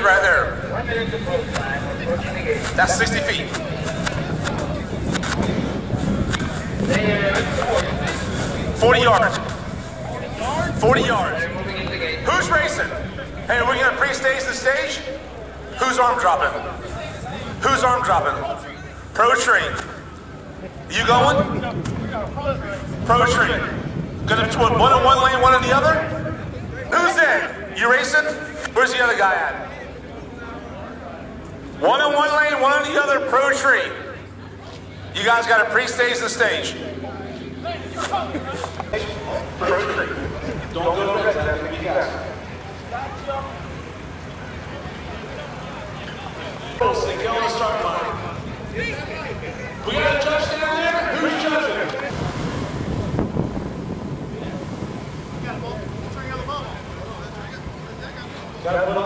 right there. That's 60 feet. 40 yards. 40 yards. Who's racing? Hey, are we going to pre-stage the stage? Who's arm dropping? Who's arm dropping? Pro tree. You going? Pro tree. Gonna put one in one lane, one in the other? Who's in? You racing? Where's the other guy at? One in one lane, one in the other, pro tree. You guys got to pre-stage the stage. Pro tree. Don't go to that. You guys. Get on the start line. We got a judge down there? Who's judging? Got to put